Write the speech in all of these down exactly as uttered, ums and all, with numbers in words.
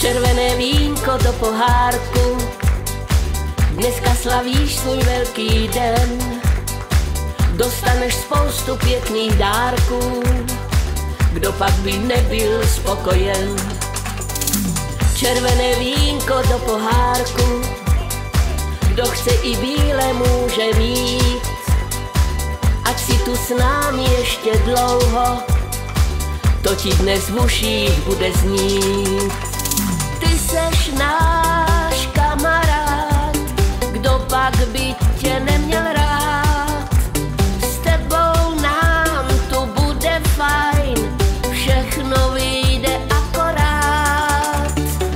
Červené vínko do pohárku, dneska slavíš svůj velký den. Dostaneš spoustu pěkných dárků, kdo pak by nebyl spokojen. Červené vínko do pohárku, kdo chce i bílé může mít. Ať si tu s námi ještě dlouho, to ti dnes v uších bude znít. Ty seš náš kamarád, kdo pak by tě neměl rád. S tebou nám tu bude fajn, všechno vyjde akorát.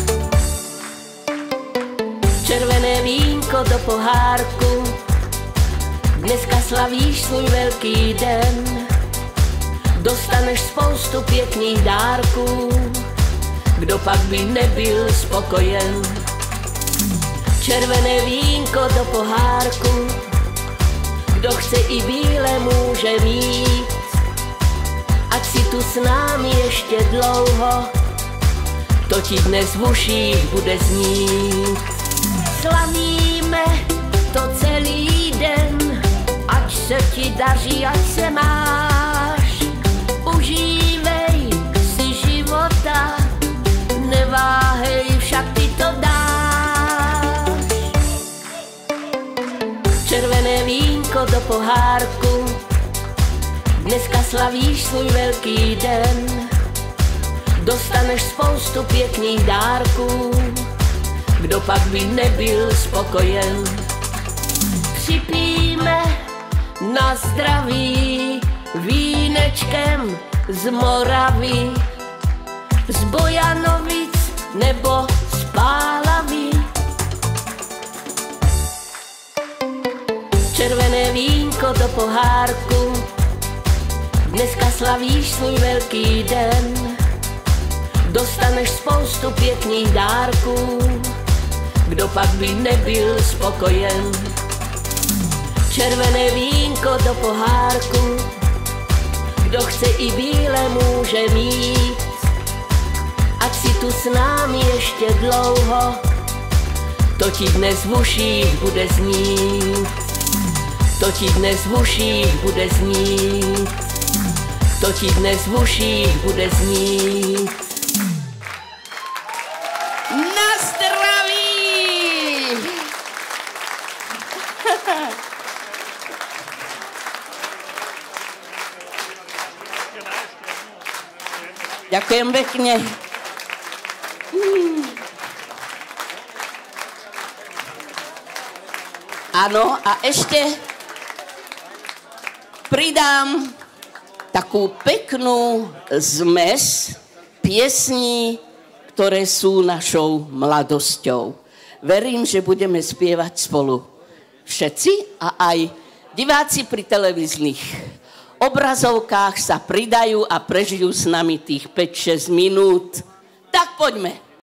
Červené vínko do pohárku, dneska slavíš svůj velký den. Dostaneš spoustu pěkných dárků, kdo pak by nebyl spokojen. Červené vínko do pohárku, kdo chce i bílé může mít. Ať si tu s námi ještě dlouho, to ti dnes v uších bude znít. Slavíme to celý den, ať se ti daří, ať se máš. Užívej si života, neváhej, však ty to dáš. Červené vínko do pohárku, dneska slavíš svůj velký den. Dostaneš spoustu pěkných dárků, kdo pak by nebyl spokojen. Připijme na zdraví vínečkem z Moravy, z Bojanovic nebo z Pálavy. Červené vínko do pohárku, dneska slavíš svůj velký den. Dostaneš spoustu pěkných dárků, kdo pak by nebyl spokojen. Červené vínko do pohárku, kdo chce i bílé může mít. Ať si tu s námi ještě dlouho, to ti dnes v uších bude znít. To ti dnes v uších bude znít. To ti dnes v uších bude znít. Na zdraví! Ďakujem pekne. Hmm. Áno, a ešte pridám takú peknú zmes piesní, ktoré sú našou mladosťou. Verím, že budeme spievať spolu všetci a aj diváci pri televíznych obrazovkách sa pridajú a prežijú s nami tých päť šesť minút. Tak poďme.